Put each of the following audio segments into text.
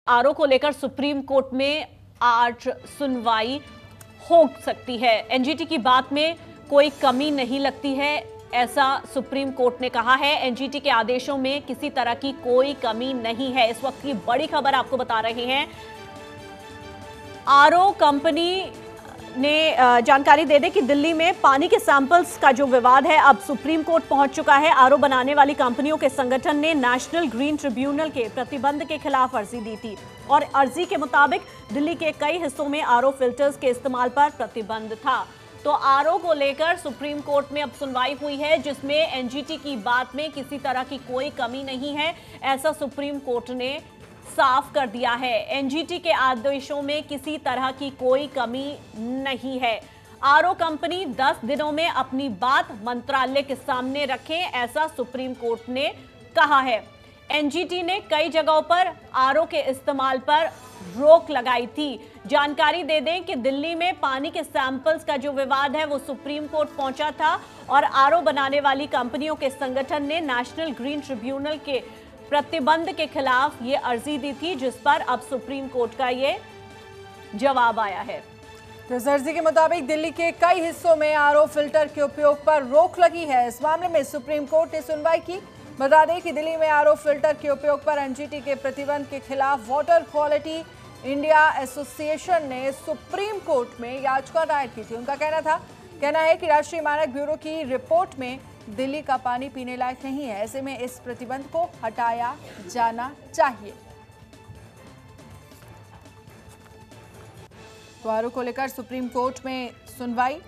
RO को लेकर supreme court में आज सुनवाई हो सकती है। एनजीटी की बात में कोई कमी नहीं लगती है, ऐसा सुप्रीम कोर्ट ने कहा है। एनजीटी के आदेशों में किसी तरह की कोई कमी नहीं है। इस वक्त की बड़ी खबर आपको बता रहे हैं। आरओ कंपनी ने जानकारी दे दी कि दिल्ली में पानी के सैंपल्स का जो विवाद है अब सुप्रीम कोर्ट पहुंच चुका है। आरओ बनाने वाली कंपनियों के संगठन ने नेशनल ग्रीन ट्रिब्यूनल के प्रतिबंध के खिलाफ अर्जी दी थी और अर्जी के मुताबिक दिल्ली के कई हिस्सों में आरओ फिल्टर्स के इस्तेमाल पर प्रतिबंध था। तो आरओ को लेकर सुप्रीम कोर्ट में अब सुनवाई हुई है, जिसमें एनजीटी की बात में किसी तरह की कोई कमी नहीं है, ऐसा सुप्रीम कोर्ट ने साफ कर दिया है। एनजीटी के आदेशों में किसी तरह की कोई कमी नहीं है। आरओ कंपनी 10 दिनों में अपनी बात मंत्रालय के सामने रखें, ऐसा सुप्रीम कोर्ट ने कहा है। एनजीटी ने कई जगहों पर आरओ के इस्तेमाल पर रोक लगाई थी। जानकारी दे दें कि दिल्ली में पानी के सैंपल्स का जो विवाद है वो सुप्रीम कोर्ट पहुंचा था और आरओ बनाने वाली कंपनियों के संगठन ने नेशनल ग्रीन ट्रिब्यूनल के प्रतिबंध के खिलाफ ये अर्जी दी थी, जिस पर अब सुप्रीम कोर्ट का ये जवाब आया है। तो इस अर्जी के मुताबिक दिल्ली के कई हिस्सों में आरओ फिल्टर के उपयोग पर रोक लगी है। इस मामले में सुप्रीम कोर्ट ने सुनवाई की। बता दें कि दिल्ली में आरओ फिल्टर के उपयोग पर एनजीटी के प्रतिबंध के खिलाफ वाटर क्वालिटी इंडिया एसोसिएशन ने सुप्रीम कोर्ट में याचिका दायर की थी। उनका कहना है कि राष्ट्रीय मानक ब्यूरो की रिपोर्ट में दिल्ली का पानी पीने लायक नहीं है। ऐसे में इस प्रतिबंध को हटाया जाना चाहिए। तो आरओ को लेकर सुप्रीम कोर्ट में सुनवाई।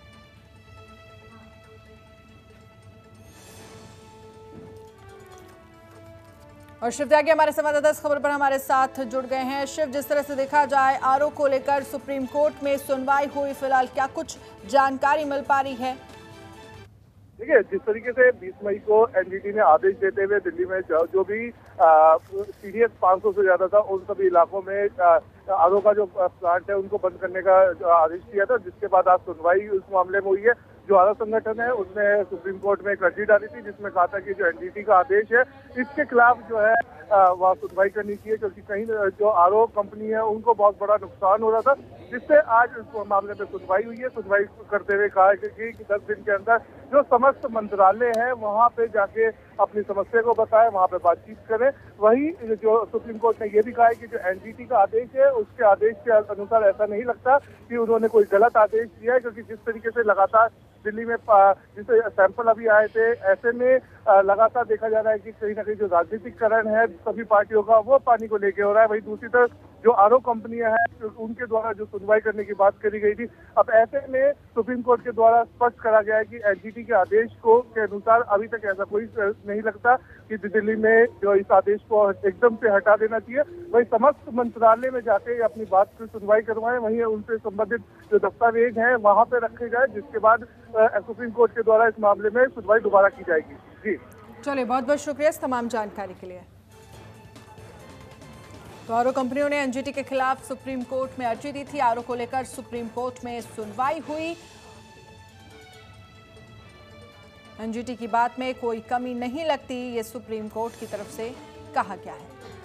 और शिव त्यागी हमारे संवाददाता इस खबर पर हमारे साथ जुड़ गए हैं। शिव, जिस तरह से देखा जाए आरओ को लेकर सुप्रीम कोर्ट में सुनवाई हुई, फिलहाल क्या कुछ जानकारी मिल पा रही है? देखिए, जिस तरीके से 20 मई को एनजीटी ने आदेश देते हुए दिल्ली में जो भी सीडीएस 500 से ज्यादा था उन सभी इलाकों में आरओ का जो प्लांट है उनको बंद करने का आदेश दिया था, जिसके बाद आज सुनवाई उस मामले में हुई है। जो आरओ संगठन है उसने सुप्रीम कोर्ट में एक अर्जी डाली थी, जिसमें कहा था कि जो एनजीटी का आदेश है इसके खिलाफ जो है वहाँ सुनवाई करनी चाहिए, क्योंकि कहीं जो आरओ कंपनी है उनको बहुत बड़ा नुकसान हो रहा था, जिससे आज इस मामले में सुनवाई हुई है। सुनवाई करते हुए कहा कि 10 दिन के अंदर जो समस्त मंत्रालय है वहाँ पे जाके अपनी समस्या को बताएं, वहाँ पे बातचीत करें। वही जो सुप्रीम कोर्ट ने ये भी कहा है कि जो एनजीटी का आदेश है उसके आदेश के अनुसार ऐसा नहीं लगता कि उन्होंने कोई गलत आदेश दिया है, क्योंकि जिस तरीके से लगातार दिल्ली में जिसे सैंपल अभी आए थे, ऐसे में लगातार देखा जा रहा है कि कहीं ना कहीं जो राजनीतिकरण है सभी पार्टियों का वो पानी को लेके हो रहा है। वही दूसरी तरफ जो आरओ कंपनियां हैं उनके द्वारा जो सुनवाई करने की बात करी गई थी, अब ऐसे में सुप्रीम कोर्ट के द्वारा स्पष्ट करा गया है कि एनजीटी के आदेश को के अनुसार अभी तक ऐसा कोई नहीं लगता कि दिल्ली में जो इस आदेश को एकदम से हटा देना चाहिए। वही समस्त मंत्रालय में जाके अपनी बात की सुनवाई करवाएं, वहीं उनसे संबंधित जो दस्तावेज हैं वहां पे रखे जाए, जिसके बाद सुप्रीम कोर्ट के द्वारा इस मामले में सुनवाई दोबारा की जाएगी। जी चलिए, बहुत बहुत शुक्रिया इस तमाम जानकारी के लिए। तो आरओ कंपनियों ने एनजीटी के खिलाफ सुप्रीम कोर्ट में अर्जी दी थी। आरओ को लेकर सुप्रीम कोर्ट में सुनवाई हुई। एनजीटी की बात में कोई कमी नहीं लगती, ये सुप्रीम कोर्ट की तरफ से कहा गया है।